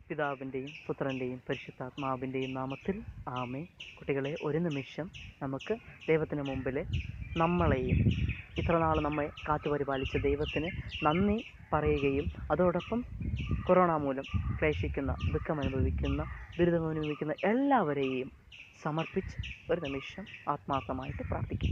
പിതാവിൻ്റെയും പുത്രൻ്റെയും പരിശുദ്ധാത്മാവിൻ്റെയും നാമത്തിൽ ആമേൻ. കുട്ടികളെ, ഒരു നിമിഷം നമുക്ക് ദൈവത്തിന് മുമ്പിൽ നമ്മളെയും ഇത്രനാൾ നമ്മെ കാത്തുപരിപാലിച്ച ദൈവത്തിന് നന്ദി പറയുകയും അതോടൊപ്പം കൊറോണ മൂലം ക്ലേശിക്കുന്ന, ദുഃഖമനുഭവിക്കുന്ന, ദുരിതമനുഭവിക്കുന്ന എല്ലാവരെയും സമർപ്പിച്ച് ഒരു നിമിഷം ആത്മാർത്ഥമായിട്ട് പ്രാർത്ഥിക്കും.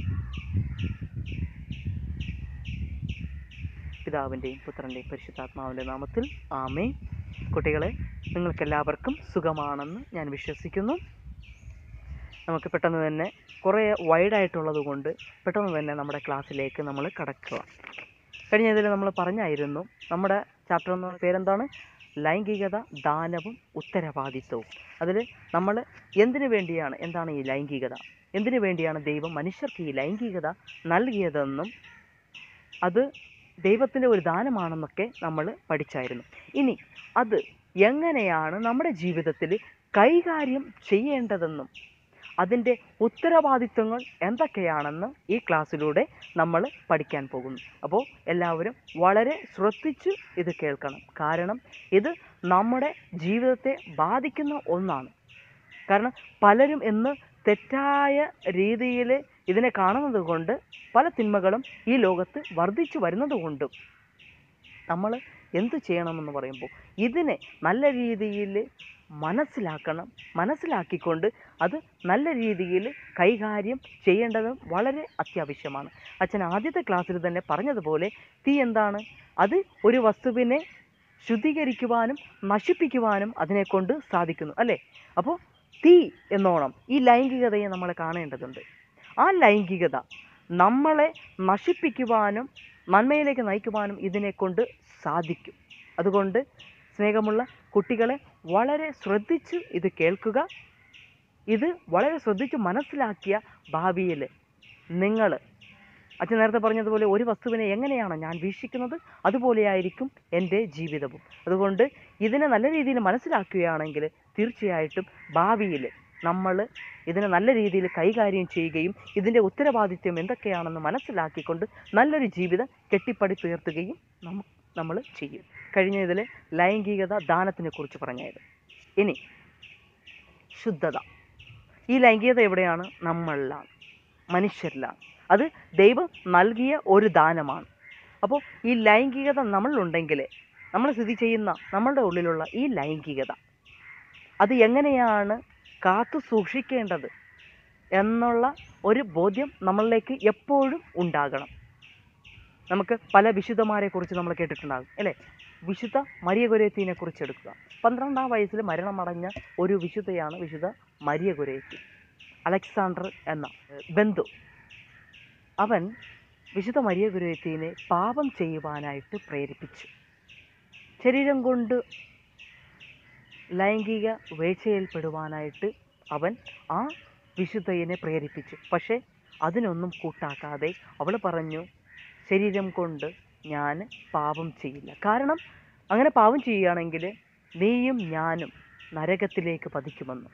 പിതാവിൻ്റെയും പുത്രൻ്റെയും പരിശുദ്ധാത്മാവിൻ്റെ നാമത്തിൽ ആമേൻ. കുട്ടികളെ, നിങ്ങൾക്കെല്ലാവർക്കും സുഖമാണെന്ന് ഞാൻ വിശ്വസിക്കുന്നു. നമുക്ക് പെട്ടെന്ന് തന്നെ കുറേ വൈഡായിട്ടുള്ളത് കൊണ്ട് പെട്ടെന്ന് തന്നെ നമ്മുടെ ക്ലാസ്സിലേക്ക് നമ്മൾ കടക്കുക. കഴിഞ്ഞതിൽ നമ്മൾ പറഞ്ഞായിരുന്നു, നമ്മുടെ ചാപ്റ്റർ എന്ന പേരെന്താണ്? ലൈംഗികത, ദാനവും ഉത്തരവാദിത്വവും. അതിൽ നമ്മൾ എന്താണ് ഈ ലൈംഗികത, എന്തിനു വേണ്ടിയാണ് ദൈവം മനുഷ്യർക്ക് ഈ ലൈംഗികത നൽകിയതെന്നും അത് ദൈവത്തിൻ്റെ ഒരു ദാനമാണെന്നൊക്കെ നമ്മൾ പഠിച്ചായിരുന്നു. ഇനി അത് എങ്ങനെയാണ് നമ്മുടെ ജീവിതത്തിൽ കൈകാര്യം ചെയ്യേണ്ടതെന്നും അതിൻ്റെ ഉത്തരവാദിത്വങ്ങൾ എന്തൊക്കെയാണെന്ന് ഈ ക്ലാസ്സിലൂടെ നമ്മൾ പഠിക്കാൻ പോകുന്നു. അപ്പോൾ എല്ലാവരും വളരെ ശ്രദ്ധിച്ച് ഇത് കേൾക്കണം. കാരണം ഇത് നമ്മുടെ ജീവിതത്തെ ബാധിക്കുന്ന ഒന്നാണ്. കാരണം പലരും ഇന്ന് തെറ്റായ രീതിയിൽ ഇതിനെ കാണുന്നത് കൊണ്ട് പല തിന്മകളും ഈ ലോകത്ത് വർദ്ധിച്ചു വരുന്നത് കൊണ്ടും നമ്മൾ എന്തു ചെയ്യണമെന്ന് പറയുമ്പോൾ ഇതിനെ നല്ല രീതിയിൽ മനസ്സിലാക്കിക്കൊണ്ട് അത് നല്ല രീതിയിൽ കൈകാര്യം ചെയ്യേണ്ടതും വളരെ അത്യാവശ്യമാണ്. അച്ഛൻ ആദ്യത്തെ ക്ലാസ്സിൽ തന്നെ പറഞ്ഞതുപോലെ തീ എന്താണ്? അത് ഒരു വസ്തുവിനെ ശുദ്ധീകരിക്കുവാനും നശിപ്പിക്കുവാനും അതിനെക്കൊണ്ട് സാധിക്കുന്നു, അല്ലേ? അപ്പോൾ തീ എന്നോണം ഈ ലൈംഗികതയെ നമ്മൾ കാണേണ്ടതുണ്ട്. ആ ലൈംഗികത നമ്മളെ നശിപ്പിക്കുവാനും നന്മയിലേക്ക് നയിക്കുവാനും ഇതിനെക്കൊണ്ട് സാധിക്കും. അതുകൊണ്ട് സ്നേഹമുള്ള കുട്ടികളെ, വളരെ ശ്രദ്ധിച്ച് ഇത് കേൾക്കുക. ഇത് വളരെ ശ്രദ്ധിച്ച് മനസ്സിലാക്കിയ ഭാവിയിൽ നിങ്ങൾ, അച്ഛൻ നേരത്തെ പറഞ്ഞതുപോലെ, ഒരു വസ്തുവിനെ എങ്ങനെയാണ് ഞാൻ വീക്ഷിക്കുന്നത് അതുപോലെയായിരിക്കും എൻ്റെ ജീവിതവും. അതുകൊണ്ട് ഇതിനെ നല്ല രീതിയിൽ മനസ്സിലാക്കുകയാണെങ്കിൽ തീർച്ചയായിട്ടും ഭാവിയിൽ നമ്മൾ ഇതിനെ നല്ല രീതിയിൽ കൈകാര്യം ചെയ്യുകയും ഇതിൻ്റെ ഉത്തരവാദിത്വം എന്തൊക്കെയാണെന്ന് മനസ്സിലാക്കിക്കൊണ്ട് നല്ലൊരു ജീവിതം കെട്ടിപ്പടുത്തുയർത്തുകയും നമ്മൾ ചെയ്യും. കഴിഞ്ഞ ഇതിൽ ലൈംഗികത, ദാനത്തിനെ കുറിച്ച് പറഞ്ഞായിരുന്നു. ഇനി ശുദ്ധത. ഈ ലൈംഗികത എവിടെയാണ്? നമ്മളിലാണ്, മനുഷ്യരിലാണ്. അത് ദൈവം നൽകിയ ഒരു ദാനമാണ്. അപ്പോൾ ഈ ലൈംഗികത നമ്മളിലുണ്ടെങ്കിൽ, നമ്മൾ സ്ഥിതി ചെയ്യുന്ന നമ്മളുടെ ഉള്ളിലുള്ള ഈ ലൈംഗികത അത് എങ്ങനെയാണ് കാത്തു സൂക്ഷിക്കേണ്ടത് എന്നുള്ള ഒരു ബോധ്യം നമ്മളിലേക്ക് എപ്പോഴും ഉണ്ടാകണം. നമുക്ക് പല വിശുദ്ധമാരെ കുറിച്ച് നമ്മൾ കേട്ടിട്ടുണ്ടാകും, അല്ലേ? വിശുദ്ധ മരിയ ഗൊരേത്തിനെ കുറിച്ച് എടുക്കുക. 12-ാം വയസ്സിൽ മരണമടഞ്ഞ ഒരു വിശുദ്ധയാണ് വിശുദ്ധ മരിയ ഗൊരേത്തി. അലക്സാണ്ടർ എന്ന ബന്ധു, അവൻ വിശുദ്ധ മരിയ ഗൊരേത്തിനെ പാപം ചെയ്യുവാനായിട്ട് പ്രേരിപ്പിച്ചു. ശരീരം കൊണ്ട് ലൈംഗിക വീഴ്ചയിൽപ്പെടുവാനായിട്ട് അവൻ ആ വിശുദ്ധയെ പ്രേരിപ്പിച്ചു. പക്ഷേ അതിനൊന്നും കൂട്ടാക്കാതെ അവൾ പറഞ്ഞു, ശരീരം കൊണ്ട് ഞാൻ പാപം ചെയ്യില്ല. കാരണം അങ്ങനെ പാപം ചെയ്യുകയാണെങ്കിൽ നീയും ഞാനും നരകത്തിലേക്ക് പതിക്കുമെന്ന്.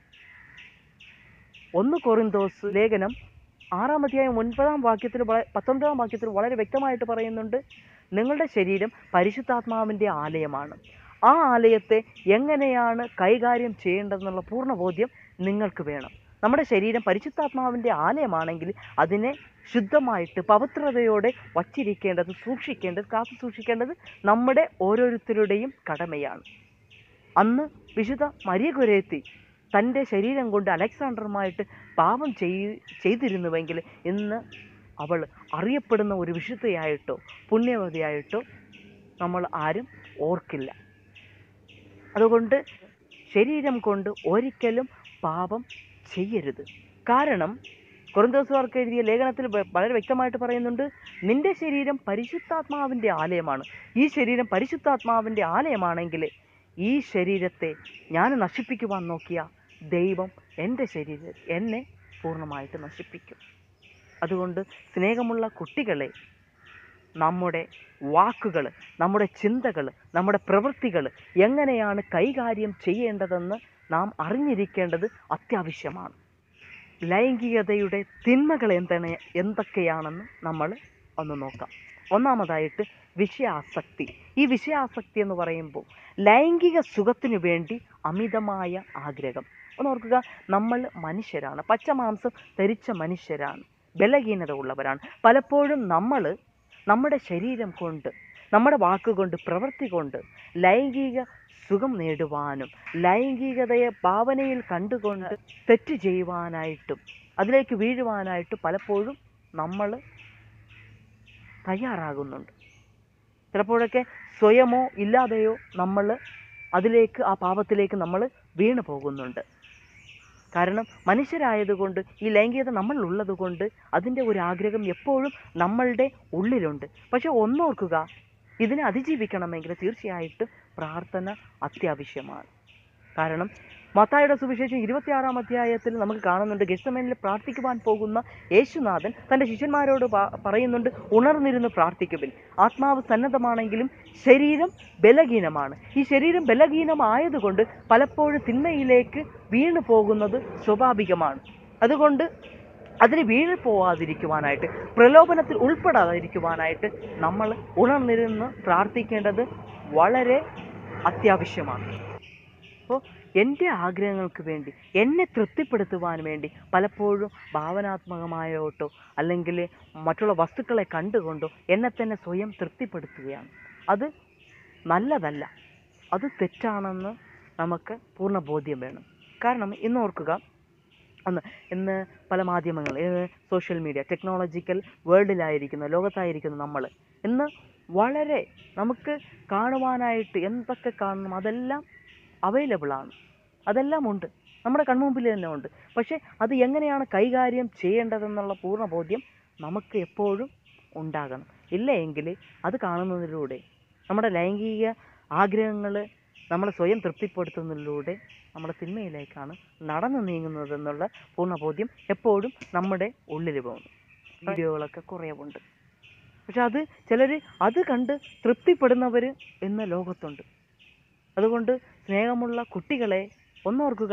1 കൊറിന്തോസ് ലേഖനം 6-ാം അധ്യായം 9-ാം വാക്യത്തിൽ 19-ാം വാക്യത്തിൽ വളരെ വ്യക്തമായിട്ട് പറയുന്നുണ്ട്, നിങ്ങളുടെ ശരീരം പരിശുദ്ധാത്മാവിൻ്റെ ആലയമാണ്. ആ ആലയത്തെ എങ്ങനെയാണ് കൈകാര്യം ചെയ്യേണ്ടതെന്നുള്ള പൂർണ്ണബോധ്യം നിങ്ങൾക്ക് വേണം. നമ്മുടെ ശരീരം പരിശുദ്ധാത്മാവിൻ്റെ ആലയമാണെങ്കിൽ അതിനെ ശുദ്ധമായിട്ട് പവിത്രതയോടെ വച്ചിരിക്കേണ്ടത്, കാത്തു സൂക്ഷിക്കേണ്ടത് നമ്മുടെ ഓരോരുത്തരുടെയും കടമയാണ്. അന്ന് വിശുദ്ധ മരിയ ഗൊരേത്തി തൻ്റെ ശരീരം കൊണ്ട് അലക്സാണ്ടറുമായിട്ട് പാപം ചെയ്തിരുന്നുവെങ്കിൽ ഇന്ന് അവൾ അറിയപ്പെടുന്ന ഒരു വിശുദ്ധയായിട്ടോ പുണ്യവതിയായിട്ടോ നമ്മൾ ആരും ഓർക്കില്ല. അതുകൊണ്ട് ശരീരം കൊണ്ട് ഒരിക്കലും പാപം ചെയ്യരുത്. കാരണം കൊരിന്തോസുകാർക്ക് എഴുതിയ ലേഖനത്തിൽ വളരെ വ്യക്തമായിട്ട് പറയുന്നുണ്ട്, നിന്റെ ശരീരം പരിശുദ്ധാത്മാവിൻ്റെ ആലയമാണ്. ഈ ശരീരം പരിശുദ്ധാത്മാവിൻ്റെ ആലയമാണെങ്കിൽ ഈ ശരീരത്തെ ഞാൻ നശിപ്പിക്കുവാൻ നോക്കിയ ദൈവം എന്നെ പൂർണ്ണമായിട്ട് നശിപ്പിക്കും. അതുകൊണ്ട് സ്നേഹമുള്ള കുട്ടികളെ, നമ്മുടെ വാക്കുകൾ, നമ്മുടെ ചിന്തകൾ, നമ്മുടെ പ്രവൃത്തികൾ എങ്ങനെയാണ് കൈകാര്യം ചെയ്യേണ്ടതെന്ന് നാം അറിഞ്ഞിരിക്കേണ്ടത് അത്യാവശ്യമാണ്. ലൈംഗികതയുടെ തിന്മകൾ എന്തൊക്കെയാണെന്ന് നമ്മൾ ഒന്ന് നോക്കാം. ഒന്നാമതായിട്ട് വിഷയാസക്തി. ഈ വിഷയാസക്തി എന്ന് പറയുമ്പോൾ ലൈംഗിക സുഖത്തിനു വേണ്ടി അമിതമായ ആഗ്രഹം. ഒന്ന് ഓർക്കുക, നമ്മൾ മനുഷ്യരാണ്, പച്ചമാംസം ധരിച്ച മനുഷ്യരാണ്, ബലഹീനത ഉള്ളവരാണ്. പലപ്പോഴും നമ്മൾ നമ്മുടെ ശരീരം കൊണ്ട്, നമ്മുടെ വാക്കുകൊണ്ട്, പ്രവൃത്തി കൊണ്ട് ലൈംഗിക സുഖം നേടുവാനും ലൈംഗികതയെ ഭാവനയിൽ കണ്ടുകൊണ്ട് തെറ്റ് ചെയ്യുവാനായിട്ടും അതിലേക്ക് വീഴുവാനായിട്ടും പലപ്പോഴും നമ്മൾ തയ്യാറാകുന്നുണ്ട്. ചിലപ്പോഴൊക്കെ സ്വയമോ ഇല്ലാതെയോ നമ്മൾ അതിലേക്ക്, ആ പാപത്തിലേക്ക് നമ്മൾ വീണു പോകുന്നുണ്ട്. കാരണം മനുഷ്യരായതുകൊണ്ട്, ഈ ലൈംഗികത നമ്മളിലുള്ളത് കൊണ്ട് അതിൻ്റെ ഒരു ആഗ്രഹം എപ്പോഴും നമ്മളുടെ ഉള്ളിലുണ്ട്. പക്ഷെ ഒന്നോർക്കുക, ഇതിനെ അതിജീവിക്കണമെങ്കിൽ തീർച്ചയായിട്ടും പ്രാർത്ഥന അത്യാവശ്യമാണ്. കാരണം മത്തായിയുടെ സുവിശേഷം 26-ാം അധ്യായത്തിൽ നമുക്ക് കാണുന്നുണ്ട്, ഗെത്സമേനിൽ പ്രാർത്ഥിക്കുവാൻ പോകുന്ന യേശുനാഥൻ തൻ്റെ ശിഷ്യന്മാരോട് പറയുന്നുണ്ട്, ഉണർന്നിരുന്ന് പ്രാർത്ഥിക്കുവിൻ. ആത്മാവ് സന്നദ്ധമാണെങ്കിലും ശരീരം ബലഹീനമാണ്. ഈ ശരീരം ബലഹീനമായതുകൊണ്ട് പലപ്പോഴും തിന്മയിലേക്ക് വീണു പോകുന്നത് സ്വാഭാവികമാണ്. അതുകൊണ്ട് അതിന് വീണു പോവാതിരിക്കുവാനായിട്ട്, പ്രലോഭനത്തിൽ ഉൾപ്പെടാതിരിക്കുവാനായിട്ട് നമ്മൾ ഉണർന്നിരുന്ന് പ്രാർത്ഥിക്കേണ്ടത് വളരെ അത്യാവശ്യമാണ്. അപ്പോൾ എൻ്റെ ആഗ്രഹങ്ങൾക്ക് വേണ്ടി, എന്നെ തൃപ്തിപ്പെടുത്തുവാൻ വേണ്ടി പലപ്പോഴും ഭാവനാത്മകമായോട്ടോ അല്ലെങ്കിൽ മറ്റുള്ള വസ്തുക്കളെ കണ്ടുകൊണ്ടോ എന്നെ തന്നെ സ്വയം തൃപ്തിപ്പെടുത്തുകയാണ്. അത് നല്ലതല്ല, അത് തെറ്റാണെന്ന് നമുക്ക് പൂർണ്ണ ബോധ്യം വേണം. കാരണം ഇന്ന് ഓർക്കുക, ഇന്ന് പല മാധ്യമങ്ങൾ, സോഷ്യൽ മീഡിയ, ടെക്നോളജിക്കൽ വേൾഡിലായിരിക്കുന്ന, ലോകത്തായിരിക്കുന്ന നമ്മൾ ഇന്ന് വളരെ നമുക്ക് കാണുവാനായിട്ട് എന്തൊക്കെ കാണണം അതെല്ലാം അവൈലബിളാണ്, അതെല്ലാം ഉണ്ട്, നമ്മുടെ കൺമുമ്പിൽ തന്നെ ഉണ്ട്. പക്ഷേ അത് എങ്ങനെയാണ് കൈകാര്യം ചെയ്യേണ്ടതെന്നുള്ള പൂർണ്ണ ബോധ്യം നമുക്ക് എപ്പോഴും ഉണ്ടാകണം. ഇല്ല എങ്കിൽ അത് കാണുന്നതിലൂടെ നമ്മുടെ ലൈംഗിക ആഗ്രഹങ്ങൾ നമ്മൾ സ്വയം തൃപ്തിപ്പെടുത്തുന്നതിലൂടെ നമ്മുടെ തിന്മയിലേക്കാണ് നടന്നു നീങ്ങുന്നതെന്നുള്ള പൂർണ്ണ ബോധ്യം എപ്പോഴും നമ്മുടെ ഉള്ളിൽ പോകുന്നു. വീഡിയോകളൊക്കെ കുറേ ഉണ്ട്, പക്ഷെ അത് ചിലർ അത് കണ്ട് തൃപ്തിപ്പെടുന്നവർ ഇന്ന് ലോകത്തുണ്ട്. അതുകൊണ്ട് സ്നേഹമുള്ള കുട്ടികളെ ഒന്നോർക്കുക,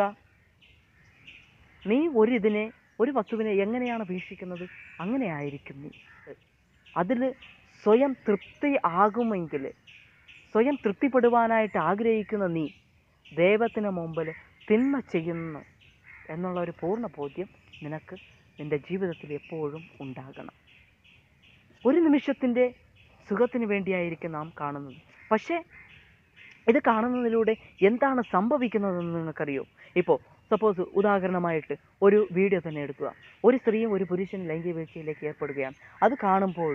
നീ ഒരു വസ്തുവിനെ എങ്ങനെയാണ് വീക്ഷിക്കുന്നത് അങ്ങനെ ആയിരിക്കും നീ. അതിൽ സ്വയം തൃപ്തി ആകുമെങ്കിൽ, സ്വയം തൃപ്തിപ്പെടുവാനായിട്ട് ആഗ്രഹിക്കുന്ന നീ ദൈവത്തിന് മുമ്പിൽ തിന്മ ചെയ്യുന്നു എന്നുള്ള ഒരു പൂർണ്ണ ബോധ്യം നിനക്ക് നിൻ്റെ ജീവിതത്തിൽ എപ്പോഴും ഉണ്ടാകണം. ഒരു നിമിഷത്തിൻ്റെ സുഖത്തിന് വേണ്ടിയായിരിക്കും നാം കാണുന്നത്. പക്ഷേ ഇത് കാണുന്നതിലൂടെ എന്താണ് സംഭവിക്കുന്നതെന്ന് നിങ്ങൾക്കറിയോ? ഇപ്പോൾ സപ്പോസ് ഉദാഹരണമായിട്ട് ഒരു വീഡിയോ തന്നെ എടുക്കുക, ഒരു സ്ത്രീയും ഒരു പുരുഷനും ലൈംഗിക വീഴ്ചയിലേക്ക് ഏർപ്പെടുകയാണ്. അത് കാണുമ്പോൾ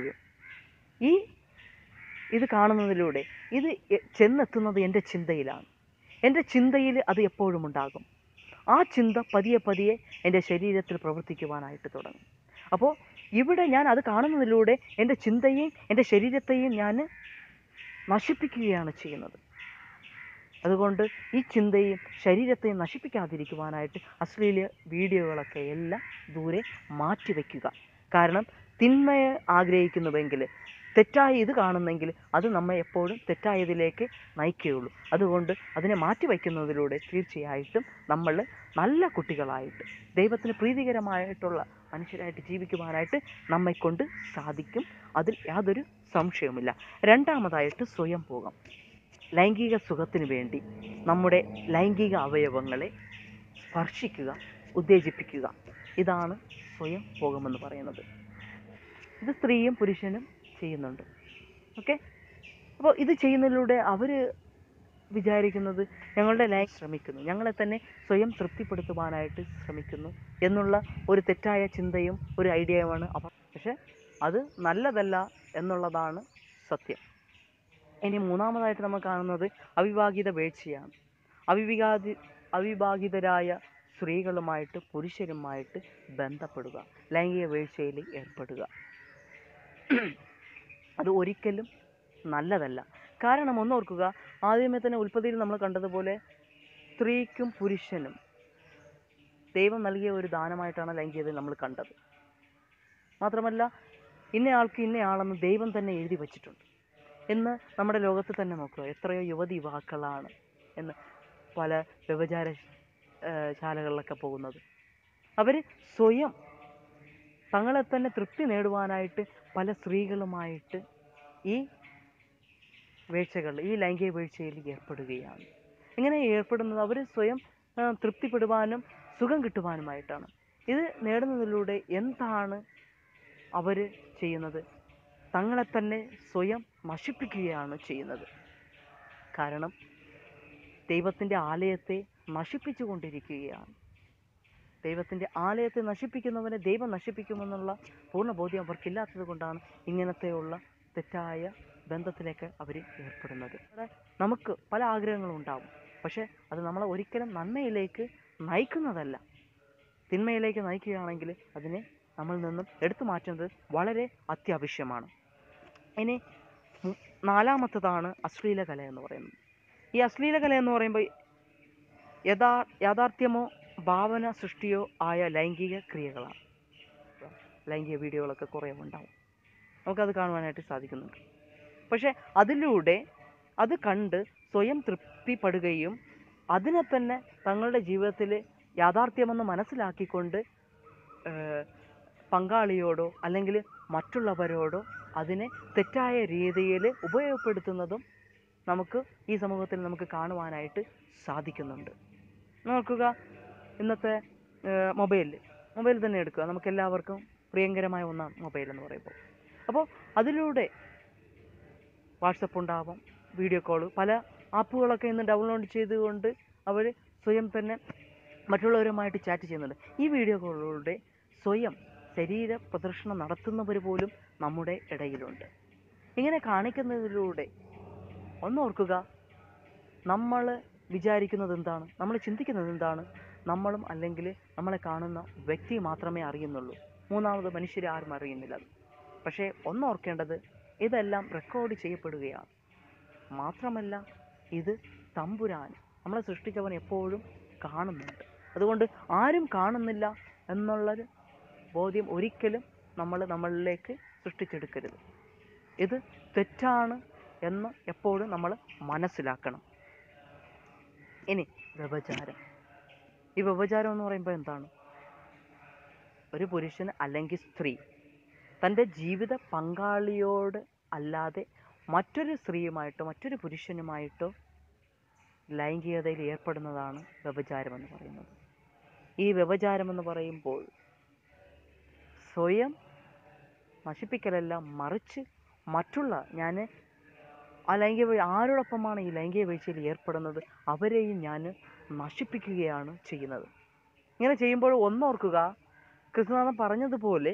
ഇത് കാണുന്നതിലൂടെ ഇത് ചെന്നെത്തുന്നത് എൻ്റെ ചിന്തയിലാണ്. എൻ്റെ ചിന്തയിൽ അത് എപ്പോഴും ഉണ്ടാകും. ആ ചിന്ത പതിയെ പതിയെ എൻ്റെ ശരീരത്തിൽ പ്രവർത്തിക്കുവാനായിട്ട് തുടങ്ങും. അപ്പോൾ ഇവിടെ ഞാൻ അത് കാണുന്നതിലൂടെ എൻ്റെ ചിന്തയെയും എൻ്റെ ശരീരത്തെയും ഞാൻ നശിപ്പിക്കുകയാണ് ചെയ്യുന്നത്. അതുകൊണ്ട് ഈ ചിന്തയും ശരീരത്തെയും നശിപ്പിക്കാതിരിക്കുവാനായിട്ട് അശ്ലീല വീഡിയോകളൊക്കെ എല്ലാം ദൂരെ മാറ്റിവെക്കുക. കാരണം തിന്മയെ ആഗ്രഹിക്കുന്നുവെങ്കിൽ, തെറ്റായി ഇത് കാണുന്നെങ്കിൽ അത് നമ്മെ എപ്പോഴും തെറ്റായതിലേക്ക് നയിക്കുകയുള്ളൂ. അതുകൊണ്ട് അതിനെ മാറ്റിവെക്കുന്നതിലൂടെ തീർച്ചയായിട്ടും നമ്മൾ നല്ല കുട്ടികളായിട്ട് ദൈവത്തിന് പ്രീതികരമായിട്ടുള്ള മനുഷ്യരായിട്ട് ജീവിക്കുവാനായിട്ട് നമ്മെക്കൊണ്ട് സാധിക്കും. അതിൽ യാതൊരു സംശയവുമില്ല. രണ്ടാമതായിട്ട് സ്വയം ഭോഗം. ലൈംഗിക സുഖത്തിന് വേണ്ടി നമ്മുടെ ലൈംഗിക അവയവങ്ങളെ സ്പർശിക്കുക, ഉത്തേജിപ്പിക്കുക, ഇതാണ് സ്വയം ഭോഗമെന്ന് പറയുന്നത്. ഇത് സ്ത്രീയും പുരുഷനും ചെയ്യുന്നുണ്ട്. ഓക്കെ, അപ്പോൾ ഇത് ചെയ്യുന്നതിലൂടെ അവർ വിചാരിക്കുന്നത് ഞങ്ങളുടെ ശ്രമിക്കുന്നു, ഞങ്ങളെ തന്നെ സ്വയം തൃപ്തിപ്പെടുത്തുവാനായിട്ട് ശ്രമിക്കുന്നു എന്നുള്ള ഒരു തെറ്റായ ചിന്തയും ഒരു ഐഡിയയുമാണ് അവർ. പക്ഷെ അത് നല്ലതല്ല എന്നുള്ളതാണ് സത്യം. ഇനി മൂന്നാമതായിട്ട് നമ്മൾ കാണുന്നത് അവിവാഹിത വീഴ്ചയാണ്. അവിവാഹിതരായ സ്ത്രീകളുമായിട്ട് പുരുഷരുമായിട്ട് ബന്ധപ്പെടുക, ലൈംഗിക വീഴ്ചയിൽ ഏർപ്പെടുക, അത് ഒരിക്കലും നല്ലതല്ല. കാരണം ഒന്നോർക്കുക, ആദ്യമേ തന്നെ ഉൽപ്പത്തിയിൽ നമ്മൾ കണ്ടതുപോലെ സ്ത്രീക്കും പുരുഷനും ദൈവം നൽകിയ ഒരു ദാനമായിട്ടാണ് ലൈംഗികത നമ്മൾ കണ്ടത്. മാത്രമല്ല ഇന്നയാൾക്ക് ഇന്നയാളെന്ന് ദൈവം തന്നെ എഴുതി വച്ചിട്ടുണ്ട്. ഇന്ന് നമ്മുടെ ലോകത്ത് തന്നെ നോക്കുക, എത്രയോ യുവാക്കളാണ് എന്ന് പല വ്യഭിചാര ശാലകളിലൊക്കെ പോകുന്നത്. അവർ സ്വയം തങ്ങളെ തന്നെ തൃപ്തി നേടുവാനായിട്ട് പല സ്ത്രീകളുമായിട്ട് ഈ ഈ ലൈംഗിക വീഴ്ചയിൽ ഏർപ്പെടുകയാണ്. ഇങ്ങനെ ഏർപ്പെടുന്നത് അവർ സ്വയം തൃപ്തിപ്പെടുവാനും സുഖം കിട്ടുവാനുമായിട്ടാണ്. ഇത് നേടുന്നതിലൂടെ എന്താണ് അവർ ചെയ്യുന്നത്? തങ്ങളെ തന്നെ സ്വയം നശിപ്പിക്കുകയാണ് ചെയ്യുന്നത്. കാരണം ദൈവത്തിൻ്റെ ആലയത്തെ നശിപ്പിച്ചു കൊണ്ടിരിക്കുകയാണ്. ദൈവത്തിൻ്റെ ആലയത്തെ നശിപ്പിക്കുന്നവനെ ദൈവം നശിപ്പിക്കുമെന്നുള്ള പൂർണ്ണ ബോധ്യം അവർക്കില്ലാത്തത് കൊണ്ടാണ് ഇങ്ങനത്തെയുള്ള തെറ്റായ ബന്ധത്തിലേക്ക് അവർ ഏർപ്പെടുന്നത്. നമുക്ക് പല ആഗ്രഹങ്ങളും ഉണ്ടാവും, പക്ഷേ അത് നമ്മളെ ഒരിക്കലും നന്മയിലേക്ക് നയിക്കുന്നതല്ല. തിന്മയിലേക്ക് നയിക്കുകയാണെങ്കിൽ അതിനെ നമ്മളിൽ നിന്നും എടുത്തു മാറ്റുന്നത് വളരെ അത്യാവശ്യമാണ്. ഇനി നാലാമത്തതാണ് അശ്ലീല കല എന്ന് പറയുന്നത്. ഈ അശ്ലീല കല എന്ന് പറയുമ്പോൾ യാഥാർത്ഥ്യമോ ഭാവന സൃഷ്ടിയോ ആയ ലൈംഗിക ക്രിയകളാണ്. ലൈംഗിക വീഡിയോകളൊക്കെ കുറേ ഉണ്ടാവും, നമുക്കത് കാണുവാനായിട്ട് സാധിക്കുന്നുണ്ട്. പക്ഷേ അതിലൂടെ അത് കണ്ട് സ്വയം തൃപ്തിപ്പെടുകയും അതിനെ തന്നെ തങ്ങളുടെ ജീവിതത്തിൽ യാഥാർത്ഥ്യമെന്ന് മനസ്സിലാക്കിക്കൊണ്ട് പങ്കാളിയോടോ അല്ലെങ്കിൽ മറ്റുള്ളവരോടോ അതിനെ തെറ്റായ രീതിയിൽ ഉപയോഗപ്പെടുത്തുന്നതും നമുക്ക് ഈ സമൂഹത്തിൽ നമുക്ക് കാണുവാനായിട്ട് സാധിക്കുന്നുണ്ട്. നോക്കുക, ഇന്നത്തെ മൊബൈൽ തന്നെ എടുക്കുക. നമുക്കെല്ലാവർക്കും പ്രിയങ്കരമായ ഒന്നാണ് മൊബൈൽ എന്ന് പറയുമ്പോൾ. അപ്പോൾ അതിലൂടെ വാട്സപ്പ് ഉണ്ടാവാം, വീഡിയോ കോൾ, പല ആപ്പുകളൊക്കെ ഇന്ന് ഡൗൺലോഡ് ചെയ്തുകൊണ്ട് അവർ സ്വയം തന്നെ മറ്റുള്ളവരുമായിട്ട് ചാറ്റ് ചെയ്യുന്നുണ്ട്. ഈ വീഡിയോ കോളിലൂടെ സ്വയം ശരീര പ്രദർശനം നടത്തുന്നവർ പോലും നമ്മുടെ ഇടയിലുണ്ട്. ഇങ്ങനെ കാണിക്കുന്നതിലൂടെ ഒന്നോർക്കുക, നമ്മൾ വിചാരിക്കുന്നത് എന്താണ്, നമ്മൾ ചിന്തിക്കുന്നത് എന്താണ്, നമ്മളും അല്ലെങ്കിൽ നമ്മളെ കാണുന്ന വ്യക്തി മാത്രമേ അറിയുന്നുള്ളൂ. മൂന്നാമത് മനുഷ്യരെ ആരും അറിയുന്നില്ല. പക്ഷേ ഒന്നോർക്കേണ്ടത്, ഇതെല്ലാം റെക്കോർഡ് ചെയ്യപ്പെടുകയാണ്. മാത്രമല്ല ഇത് തമ്പുരാൻ, നമ്മളെ സൃഷ്ടിച്ചവൻ എപ്പോഴും കാണുന്നുണ്ട്. അതുകൊണ്ട് ആരും കാണുന്നില്ല എന്നുള്ളൊരു ബോധ്യം ഒരിക്കലും നമ്മളിലേക്ക് സൃഷ്ടിച്ചെടുക്കരുത്. ഇത് തെറ്റാണ് എന്ന് എപ്പോഴും നമ്മൾ മനസ്സിലാക്കണം. ഇനി വ്യഭിചാരം. ഈ വ്യഭിചാരം എന്ന് പറയുമ്പോൾ എന്താണ്? ഒരു പുരുഷൻ അല്ലെങ്കിൽ സ്ത്രീ തൻ്റെ ജീവിത പങ്കാളിയോട് അല്ലാതെ മറ്റൊരു സ്ത്രീയുമായിട്ടോ മറ്റൊരു പുരുഷനുമായിട്ടോ ലൈംഗികതയിൽ ഏർപ്പെടുന്നതാണ് വ്യഭിചാരമെന്ന് പറയുന്നത്. ഈ വ്യഭിചാരമെന്ന് പറയുമ്പോൾ സ്വയം നശിപ്പിക്കലല്ല, മറിച്ച് മറ്റുള്ള ഞാൻ ആ ആരോടൊപ്പമാണ് ഈ ലൈംഗിക വീഴ്ചയിൽ ഏർപ്പെടുന്നത് അവരെയും ഞാൻ നശിപ്പിക്കുകയാണ് ചെയ്യുന്നത്. ഇങ്ങനെ ചെയ്യുമ്പോൾ ഒന്നോർക്കുക, ക്രിസ്തുനാഥൻ പറഞ്ഞതുപോലെ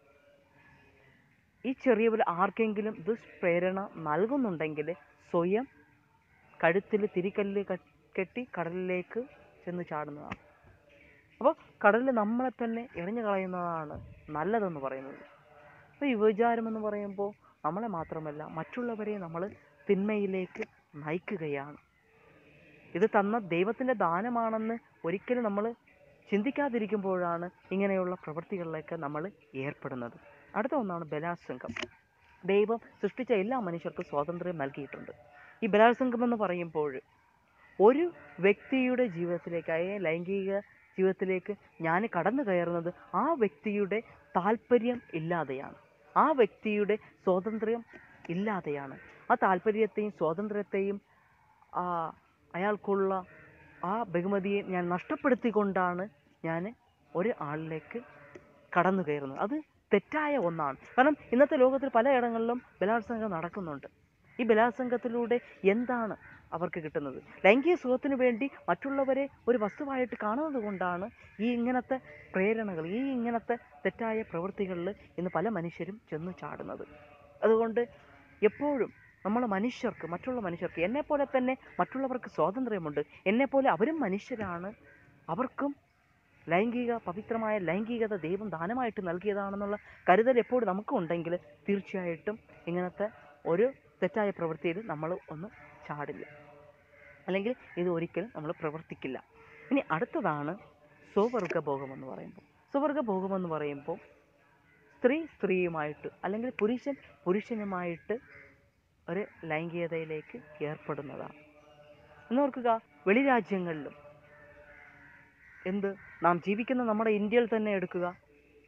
ഈ ചെറിയ ആർക്കെങ്കിലും ദുഷ്പ്രേരണ നൽകുന്നുണ്ടെങ്കിൽ സ്വയം കഴുത്തിൽ തിരിക്കല്ല് കെട്ടി കടലിലേക്ക് ചെന്ന് ചാടുന്നതാണ്. അപ്പോൾ കടലിൽ നമ്മളെ തന്നെ എറിഞ്ഞു കളയുന്നതാണ് നല്ലതെന്ന് പറയുന്നത്. അപ്പോൾ ഈ വ്യഭിചാരമെന്ന് പറയുമ്പോൾ നമ്മളെ മാത്രമല്ല മറ്റുള്ളവരെ നമ്മൾ തിന്മയിലേക്ക് നയിക്കുകയാണ്. ഇത് തന്ന ദൈവത്തിൻ്റെ ദാനമാണെന്ന് ഒരിക്കലും നമ്മൾ ചിന്തിക്കാതിരിക്കുമ്പോഴാണ് ഇങ്ങനെയുള്ള പ്രവൃത്തികളിലേക്ക് നമ്മൾ ഏർപ്പെടുന്നത്. അടുത്ത ഒന്നാണ് ബലാത്സംഗം. ദൈവം സൃഷ്ടിച്ച എല്ലാ മനുഷ്യർക്കും സ്വാതന്ത്ര്യം നൽകിയിട്ടുണ്ട്. ഈ ബലാത്സംഗം എന്ന് പറയുമ്പോൾ ഒരു വ്യക്തിയുടെ ജീവിതത്തിലേക്ക്, ലൈംഗിക ജീവിതത്തിലേക്ക് ഞാൻ കടന്നു കയറുന്നത് ആ വ്യക്തിയുടെ താല്പര്യം ഇല്ലാതെയാണ്, ആ വ്യക്തിയുടെ സ്വാതന്ത്ര്യം ഇല്ലാതെയാണ്. ആ താല്പര്യത്തെയും സ്വാതന്ത്ര്യത്തെയും അയാൾക്കുള്ള ആ ബഹുമതിയെ ഞാൻ നഷ്ടപ്പെടുത്തിക്കൊണ്ടാണ് ഞാൻ ഒരു ആളിലേക്ക് കടന്നു കയറുന്നത്. അത് തെറ്റായ ഒന്നാണ്. കാരണം ഇന്നത്തെ ലോകത്തിൽ പലയിടങ്ങളിലും ബലാത്സംഗം നടക്കുന്നുണ്ട്. ഈ ബലാത്സംഗത്തിലൂടെ എന്താണ് അവർക്ക് കിട്ടുന്നത്? ലൈംഗിക സുഖത്തിനു വേണ്ടി മറ്റുള്ളവരെ ഒരു വസ്തുവായിട്ട് കാണുന്നത് കൊണ്ടാണ് ഈ ഇങ്ങനത്തെ പ്രേരണകൾ, ഈ ഇങ്ങനത്തെ തെറ്റായ പ്രവൃത്തികളിൽ ഇന്ന് പല മനുഷ്യരും ചെന്ന് ചാടുന്നത്. അതുകൊണ്ട് എപ്പോഴും നമ്മൾ മറ്റുള്ള മനുഷ്യർക്ക് എന്നെപ്പോലെ തന്നെ മറ്റുള്ളവർക്ക് സ്വാതന്ത്ര്യമുണ്ട്, എന്നെപ്പോലെ അവരും മനുഷ്യരാണ്, അവർക്കും പവിത്രമായ ലൈംഗികത ദൈവം ദാനമായിട്ട് നൽകിയതാണെന്നുള്ള കരുതൽ എപ്പോഴും നമുക്കും ഉണ്ടെങ്കിൽ തീർച്ചയായിട്ടും ഇങ്ങനത്തെ ഒരു തെറ്റായ പ്രവൃത്തിയിൽ നമ്മൾ ഒന്നും ചാടില്ല, അല്ലെങ്കിൽ ഇത് ഒരിക്കലും നമ്മൾ പ്രവർത്തിക്കില്ല. ഇനി അടുത്തതാണ് സ്വവർഗഭോഗമെന്ന് പറയുമ്പോൾ. സ്വവർഗഭോഗമെന്ന് പറയുമ്പോൾ സ്ത്രീയുമായിട്ട് അല്ലെങ്കിൽ പുരുഷനുമായിട്ട് ഒരു ലൈംഗികതയിലേക്ക് ഏർപ്പെടുന്നതാണ്. എന്നോർക്കുക, വെളിരാജ്യങ്ങളിലും നാം ജീവിക്കുന്ന നമ്മുടെ ഇന്ത്യയിൽ തന്നെ എടുക്കുക,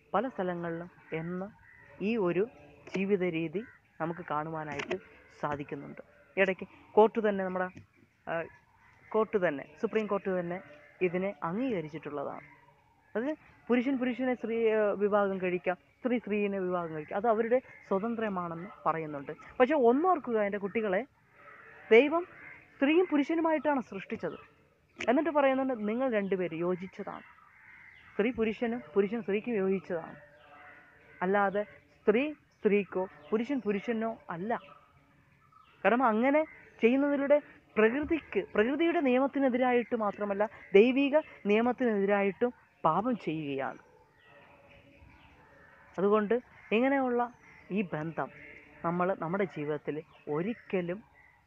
പല സ്ഥലങ്ങളിലും എന്ന് ഈ ഒരു ജീവിത രീതി നമുക്ക് കാണുവാനായിട്ട് സാധിക്കുന്നുണ്ട്. ഇടയ്ക്ക് കോർട്ട് തന്നെ നമ്മുടെ കോർട്ട് തന്നെ സുപ്രീം കോർട്ട് തന്നെ ഇതിനെ അംഗീകരിച്ചിട്ടുള്ളതാണ്. അത് പുരുഷനെ വിവാഹം കഴിക്കാം, സ്ത്രീനെ വിവാഹം കഴിക്കാം, അത് അവരുടെ സ്വതന്ത്രമാണെന്ന് പറയുന്നുണ്ട്. പക്ഷെ ഒന്നോർക്കുക എൻ്റെ കുട്ടികളെ, ദൈവം സ്ത്രീയും പുരുഷനുമായിട്ടാണ് സൃഷ്ടിച്ചത്. എന്നിട്ട് പറയുന്നുണ്ട് നിങ്ങൾ രണ്ടുപേരും യോജിച്ചതാണ്. സ്ത്രീ പുരുഷനും പുരുഷൻ സ്ത്രീക്കും യോജിച്ചതാണ്. അല്ലാതെ സ്ത്രീ സ്ത്രീക്കോ പുരുഷനോ അല്ല. കാരണം അങ്ങനെ ചെയ്യുന്നതിലൂടെ പ്രകൃതിയുടെ നിയമത്തിനെതിരായിട്ട് മാത്രമല്ല ദൈവിക നിയമത്തിനെതിരായിട്ടും പാപം ചെയ്യുകയാണ്. അതുകൊണ്ട് ഇങ്ങനെയുള്ള ഈ ബന്ധം നമ്മൾ നമ്മുടെ ജീവിതത്തിൽ ഒരിക്കലും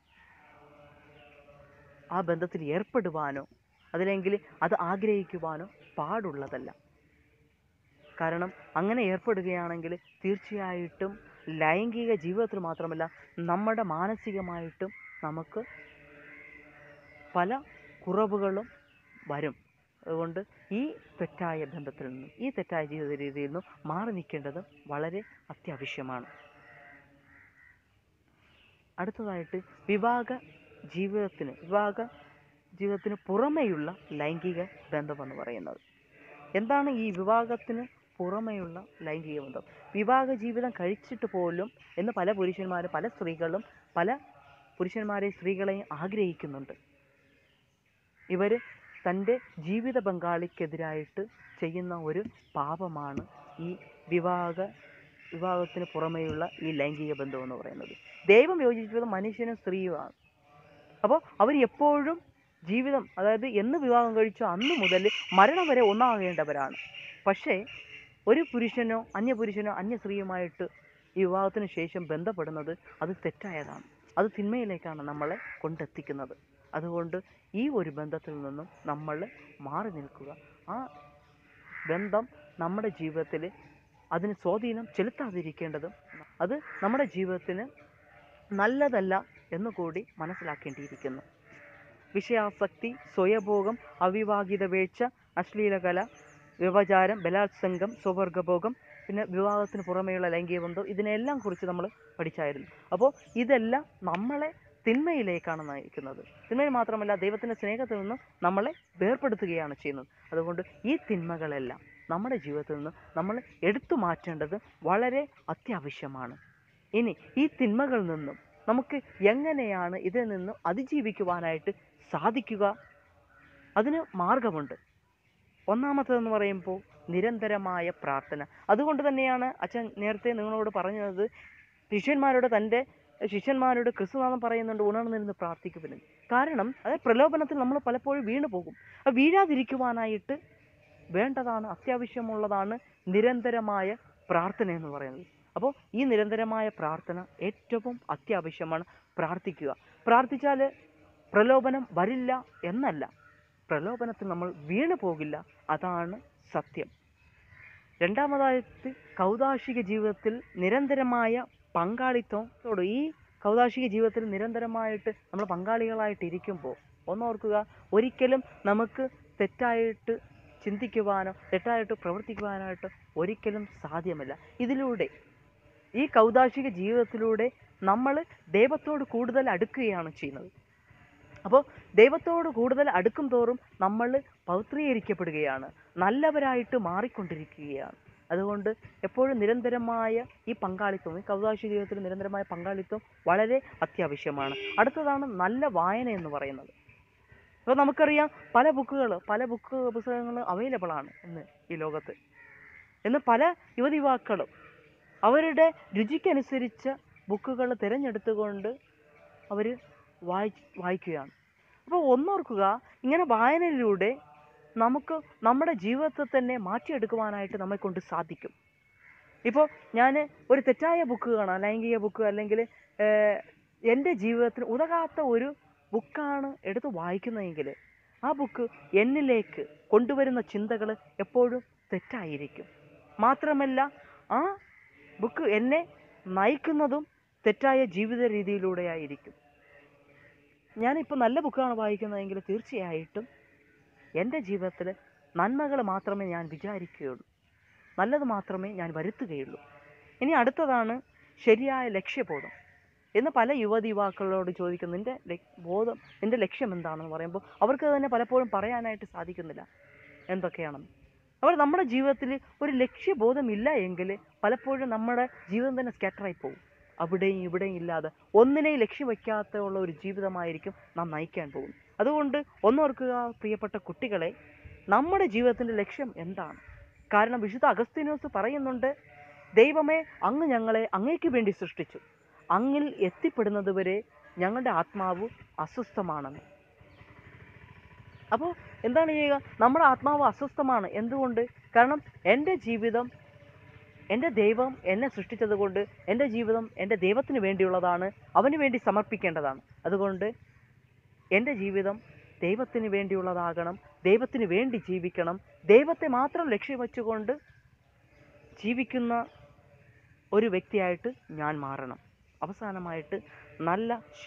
ആ ബന്ധത്തിൽ ഏർപ്പെടുവാനോ അതിലെങ്കിൽ അത് ആഗ്രഹിക്കുവാനോ പാടുള്ളതല്ല. കാരണം അങ്ങനെ ഏർപ്പെടുകയാണെങ്കിൽ തീർച്ചയായിട്ടും ലൈംഗിക ജീവിതത്തിൽ മാത്രമല്ല നമ്മുടെ മാനസികമായിട്ടും നമുക്ക് പല കുറവുകളും വരും. അതുകൊണ്ട് ഈ തെറ്റായ ബന്ധത്തിൽ നിന്നും ഈ തെറ്റായ ജീവിത രീതിയിൽ നിന്നും മാറി നിൽക്കേണ്ടത് വളരെ അത്യാവശ്യമാണ്. അടുത്തതായിട്ട് വിവാഹ ജീവിതത്തിന് പുറമേയുള്ള ലൈംഗിക ബന്ധമെന്ന് പറയുന്നത്. എന്താണ് ഈ വിവാഹത്തിന് പുറമേയുള്ള ലൈംഗിക ബന്ധം? വിവാഹ ജീവിതം കഴിച്ചിട്ട് പോലും എന്ന് പല പുരുഷന്മാരും പല സ്ത്രീകളും പല പുരുഷന്മാരെയും സ്ത്രീകളെയും ആഗ്രഹിക്കുന്നുണ്ട്. ഇവർ തൻ്റെ ജീവിത പങ്കാളിക്കെതിരായിട്ട് ചെയ്യുന്ന ഒരു പാപമാണ് ഈ വിവാഹത്തിന് പുറമേയുള്ള ഈ ലൈംഗിക ബന്ധം എന്ന് പറയുന്നത്. ദൈവം യോജിച്ചത് മനുഷ്യനും സ്ത്രീയുമാണ്. അപ്പോൾ അവർ എപ്പോഴും ജീവിതം, അതായത് എന്ന് വിവാഹം കഴിച്ചോ അന്ന് മുതൽ മരണം വരെ ഒന്നാകേണ്ടവരാണ്. പക്ഷേ ഒരു പുരുഷനോ അന്യ സ്ത്രീയുമായിട്ട് ഈ വിവാഹത്തിന് ശേഷം ബന്ധപ്പെടുന്നത് അത് തെറ്റായതാണ്. അത് തിന്മയിലേക്കാണ് നമ്മളെ കൊണ്ടെത്തിക്കുന്നത്. അതുകൊണ്ട് ഈ ഒരു ബന്ധത്തിൽ നിന്നും നമ്മൾ മാറി നിൽക്കുക. ആ ബന്ധം നമ്മുടെ ജീവിതത്തിൽ അതിന് സ്വാധീനം ചെലുത്താതിരിക്കേണ്ടതും അത് നമ്മുടെ ജീവിതത്തിന് നല്ലതല്ല എന്നുകൂടി മനസ്സിലാക്കേണ്ടിയിരിക്കുന്നു. വിഷയാസക്തി, സ്വയഭോഗം, അവിവാഹിത വേഴ്ച, അശ്ലീലകല, വ്യഭിചാരം, ബലാത്സംഗം, സ്വവർഗഭോഗം, പിന്നെ വിവാഹത്തിന് പുറമേയുള്ള ലൈംഗിക ബന്ധം, ഇതിനെല്ലാം കുറിച്ച് നമ്മൾ പഠിച്ചായിരുന്നു. അപ്പോൾ ഇതെല്ലാം നമ്മളെ തിന്മയിലേക്കാണ് നയിക്കുന്നത്. തിന്മയിൽ മാത്രമല്ല ദൈവത്തിൻ്റെ സ്നേഹത്തിൽ നിന്നും നമ്മളെ വേർപ്പെടുത്തുകയാണ് ചെയ്യുന്നത്. അതുകൊണ്ട് ഈ തിന്മകളെല്ലാം നമ്മുടെ ജീവിതത്തിൽ നിന്ന് നമ്മൾ എടുത്തു മാറ്റേണ്ടത് വളരെ അത്യാവശ്യമാണ്. ഇനി ഈ തിന്മകളിൽ നിന്നും നമുക്ക് എങ്ങനെയാണ് ഇതിൽ നിന്നും അതിജീവിക്കുവാനായിട്ട് സാധിക്കുക? അതിന് മാർഗമുണ്ട്. ഒന്നാമത്തേതെന്ന് പറയുമ്പോൾ നിരന്തരമായ പ്രാർത്ഥന. അതുകൊണ്ട് തന്നെയാണ് അച്ഛൻ നേരത്തെ നിങ്ങളോട് പറഞ്ഞത്, ശിഷ്യന്മാരോട് ക്രിസ്തുനാഥൻ പറയുന്നുണ്ട് ഉണർന്നിരുന്ന് പ്രാർത്ഥിക്കുവാൻ. കാരണം അതായത് പ്രലോഭനത്തിൽ നമ്മൾ പലപ്പോഴും വീണു പോകും. അത് വീഴാതിരിക്കുവാനായിട്ട് വേണ്ടതാണ്, അത്യാവശ്യമുള്ളതാണ് നിരന്തരമായ പ്രാർത്ഥന എന്ന് പറയുന്നത്. അപ്പോൾ ഈ നിരന്തരമായ പ്രാർത്ഥന ഏറ്റവും അത്യാവശ്യമാണ്. പ്രാർത്ഥിച്ചാൽ പ്രലോഭനം വരില്ല എന്നല്ല, പ്രലോഭനത്തിൽ നമ്മൾ വീണു പോകില്ല, അതാണ് സത്യം. രണ്ടാമതായിട്ട് കൗദാശിക ജീവിതത്തിൽ നിരന്തരമായ പങ്കാളിത്തത്തോട്, ഈ കൗദാശിക ജീവിതത്തിൽ നിരന്തരമായിട്ട് നമ്മൾ പങ്കാളികളായിട്ട് ഇരിക്കുമ്പോൾ ഒന്നോർക്കുക, ഒരിക്കലും നമുക്ക് തെറ്റായിട്ട് ചിന്തിക്കുവാനോ തെറ്റായിട്ട് പ്രവർത്തിക്കുവാനായിട്ട് ഒരിക്കലും സാധ്യമല്ല. ഈ കൗദാശിക ജീവിതത്തിലൂടെ നമ്മൾ ദൈവത്തോട് കൂടുതൽ അടുക്കുകയാണ് ചെയ്യുന്നത്. അപ്പോൾ ദൈവത്തോട് കൂടുതൽ അടുക്കും തോറും നമ്മൾ പൗത്രീകരിക്കപ്പെടുകയാണ്, നല്ലവരായിട്ട് മാറിക്കൊണ്ടിരിക്കുകയാണ്. അതുകൊണ്ട് എപ്പോഴും നിരന്തരമായ ഈ പങ്കാളിത്തം, ഈ കൗദാശിക ജീവിതത്തിൽ നിരന്തരമായ പങ്കാളിത്തം വളരെ അത്യാവശ്യമാണ്. അടുത്തതാണ് നല്ല വായന എന്ന് പറയുന്നത്. അപ്പോൾ നമുക്കറിയാം പല പുസ്തകങ്ങൾ അവൈലബിൾ ആണ് ഇന്ന് ഈ ലോകത്ത്. ഇന്ന് പല യുവതിവാക്കളും അവരുടെ രുചിക്കനുസരിച്ച ബുക്കുകൾ തിരഞ്ഞെടുത്തുകൊണ്ട് അവർ വായിക്കുകയാണ്. അപ്പോൾ ഒന്നോർക്കുക, ഇങ്ങനെ വായനയിലൂടെ നമുക്ക് നമ്മുടെ ജീവിതത്തെ തന്നെ മാറ്റിയെടുക്കുവാനായിട്ട് നമ്മെ കൊണ്ട് സാധിക്കും. ഇപ്പോൾ ഞാൻ ഒരു തെറ്റായ ബുക്ക് കാണാം, ലൈംഗിക ബുക്ക്, അല്ലെങ്കിൽ എൻ്റെ ജീവിതത്തിന് ഉതകാത്ത ഒരു ബുക്കാണ് എടുത്ത് വായിക്കുന്നതെങ്കിൽ ആ ബുക്ക് എന്നിലേക്ക് കൊണ്ടുവരുന്ന ചിന്തകൾ എപ്പോഴും തെറ്റായിരിക്കും. മാത്രമല്ല ആ ബുക്ക് എന്നെ നയിക്കുന്നതും തെറ്റായ ജീവിത രീതിയിലൂടെയായിരിക്കും. ഞാനിപ്പോൾ നല്ല ബുക്കാണ് വായിക്കുന്നതെങ്കിൽ തീർച്ചയായിട്ടും എൻ്റെ ജീവിതത്തിൽ നന്മകൾ മാത്രമേ ഞാൻ വിചാരിക്കുകയുള്ളൂ. നല്ലത് മാത്രമേ ഞാൻ വരുത്തുകയുള്ളൂ. ഇനി അടുത്തതാണ് ശരിയായ ലക്ഷ്യബോധം. ഇന്ന് പല യുവതിയുവാക്കളോട് ചോദിക്കും, നിൻ്റെ ലക്ഷ്യം എന്താണെന്ന് പറയുമ്പോൾ അവർക്ക് തന്നെ പലപ്പോഴും പറയാനായിട്ട് സാധിക്കുന്നില്ല എന്തൊക്കെയാണെന്ന്. അവർ നമ്മുടെ ജീവിതത്തിൽ ഒരു ലക്ഷ്യബോധം ഇല്ല എങ്കിൽ പലപ്പോഴും നമ്മുടെ ജീവിതം തന്നെ സ്കാറ്ററായി പോകും. അവിടെയും ഇവിടെയും ഇല്ലാതെ ഒന്നിനെയും ലക്ഷ്യം വയ്ക്കാത്തുള്ള ഒരു ജീവിതമായിരിക്കും നാം നയിക്കാൻ പോകുന്നത്. അതുകൊണ്ട് ഒന്നോർക്കുക പ്രിയപ്പെട്ട കുട്ടികളെ, നമ്മുടെ ജീവിതത്തിൻ്റെ ലക്ഷ്യം എന്താണ്? കാരണം വിശുദ്ധ അഗസ്തീനോസ് പറയുന്നുണ്ട്, ദൈവമേ, അങ്ങ് ഞങ്ങളെ അങ്ങേക്ക് വേണ്ടി സൃഷ്ടിച്ചു, അങ്ങിൽ എത്തിപ്പെടുന്നത് വരെ ഞങ്ങളുടെ ആത്മാവ് അസ്വസ്ഥമാണെന്ന്. അപ്പോൾ എന്താണ് ചെയ്യുക? നമ്മുടെ ആത്മാവ് അസ്വസ്ഥമാണ്. എന്തുകൊണ്ട്? കാരണം എൻ്റെ ജീവിതം, എൻ്റെ ദൈവം എന്നെ സൃഷ്ടിച്ചത് കൊണ്ട് എൻ്റെ ജീവിതം എൻ്റെ ദൈവത്തിന് വേണ്ടിയുള്ളതാണ്, അവന് വേണ്ടി സമർപ്പിക്കേണ്ടതാണ്. അതുകൊണ്ട് എൻ്റെ ജീവിതം ദൈവത്തിന് വേണ്ടിയുള്ളതാകണം, ദൈവത്തിന് വേണ്ടി ജീവിക്കണം, ദൈവത്തെ മാത്രം ലക്ഷ്യം വെച്ചുകൊണ്ട് ജീവിക്കുന്ന ഒരു വ്യക്തിയായിട്ട് ഞാൻ മാറണം. അവസാനമായിട്ട് നല്ല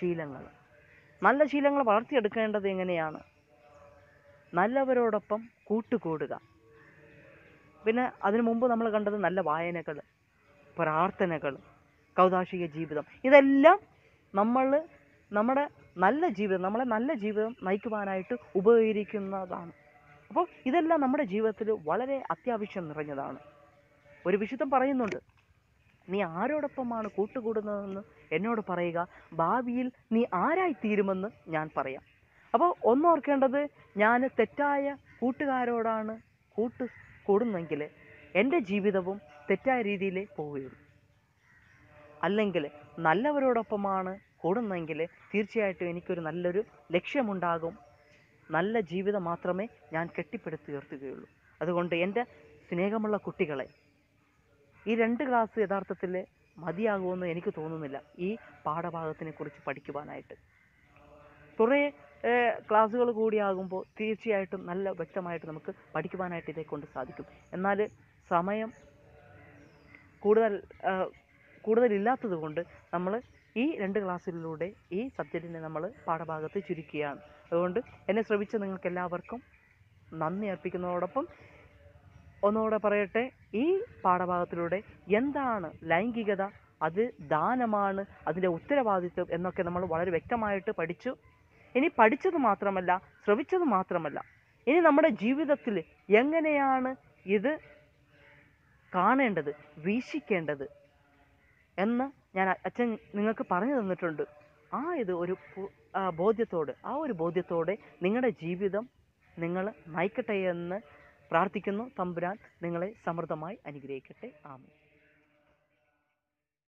ശീലങ്ങൾ വളർത്തിയെടുക്കേണ്ടത് എങ്ങനെയാണ്? നല്ലവരോടൊപ്പം കൂട്ടുകൂടുക. പിന്നെ അതിനു മുമ്പ് നമ്മൾ കണ്ടത് നല്ല വായനകൾ, പ്രാർത്ഥനകൾ, കൗദാശിക ജീവിതം, ഇതെല്ലാം നമ്മളെ നല്ല ജീവിതം നയിക്കുവാനായിട്ട് ഉപകരിക്കുന്നതാണ്. അപ്പോൾ ഇതെല്ലാം നമ്മുടെ ജീവിതത്തിൽ വളരെ അത്യാവശ്യം നിറഞ്ഞതാണ്. ഒരു വിശുദ്ധൻ പറയുന്നുണ്ട്, നീ ആരോടൊപ്പമാണ് കൂട്ടുകൂടുന്നതെന്ന് എന്നോട് പറയുക, ഭാവിയിൽ നീ ആരായിത്തീരുമെന്ന് ഞാൻ പറയാം. അപ്പോൾ ഒന്നോർക്കേണ്ടത്, ഞാൻ തെറ്റായ കൂട്ടുകാരോടാണ് കൂടുന്നെങ്കിൽ എൻ്റെ ജീവിതവും തെറ്റായ രീതിയിലേ പോവുകയുള്ളൂ. അല്ലെങ്കിൽ നല്ലവരോടൊപ്പമാണ് കൂടുന്നെങ്കിൽ തീർച്ചയായിട്ടും എനിക്കൊരു നല്ലൊരു ലക്ഷ്യമുണ്ടാകും, നല്ല ജീവിതം മാത്രമേ ഞാൻ കെട്ടിപ്പടുത്തുയർത്തുകയുള്ളൂ. അതുകൊണ്ട് എൻ്റെ സ്നേഹമുള്ള കുട്ടികളെ, ഈ 2 ക്ലാസ് യഥാർത്ഥത്തിൽ മതിയാകുമെന്ന് എനിക്ക് തോന്നുന്നില്ല ഈ പാഠഭാഗത്തിനെ കുറിച്ച് പഠിക്കുവാനായിട്ട്. കുറേ ക്ലാസ്സുകൾ കൂടിയാകുമ്പോൾ തീർച്ചയായിട്ടും നല്ല വ്യക്തമായിട്ട് നമുക്ക് പഠിക്കുവാനായിട്ട് ഇതേക്കൊണ്ട് സാധിക്കും. എന്നാൽ സമയം കൂടുതലില്ലാത്തത് കൊണ്ട് നമ്മൾ ഈ 2 ക്ലാസ്സിലൂടെ ഈ സബ്ജക്റ്റിനെ നമ്മൾ പാഠഭാഗത്ത് ചുരുക്കുകയാണ്. അതുകൊണ്ട് എന്നെ ശ്രമിച്ച നിങ്ങൾക്ക് എല്ലാവർക്കും നന്ദി അർപ്പിക്കുന്നതോടൊപ്പം ഒന്നുകൂടെ പറയട്ടെ, ഈ പാഠഭാഗത്തിലൂടെ എന്താണ് ലൈംഗികത, അത് ദാനമാണ്, അതിൻ്റെ ഉത്തരവാദിത്വം എന്നൊക്കെ നമ്മൾ വളരെ വ്യക്തമായിട്ട് പഠിച്ചു. ഇനി പഠിച്ചത് മാത്രമല്ല, ശ്രവിച്ചത് മാത്രമല്ല, ഇനി നമ്മുടെ ജീവിതത്തിൽ എങ്ങനെയാണ് ഇത് കാണേണ്ടത്, വീക്ഷിക്കേണ്ടത് എന്ന് അച്ഛൻ നിങ്ങൾക്ക് പറഞ്ഞു തന്നിട്ടുണ്ട്. ഒരു ബോധ്യത്തോടെ നിങ്ങളുടെ ജീവിതം നിങ്ങൾ നയിക്കട്ടെ എന്ന് പ്രാർത്ഥിക്കുന്നു. തമ്പുരാൻ നിങ്ങളെ സമൃദ്ധമായി അനുഗ്രഹിക്കട്ടെ. ആമേൻ.